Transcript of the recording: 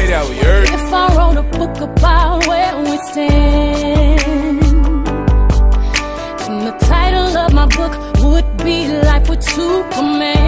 like that, we heard. If I wrote a book about where we stand, and the title of my book would be Life with Superman.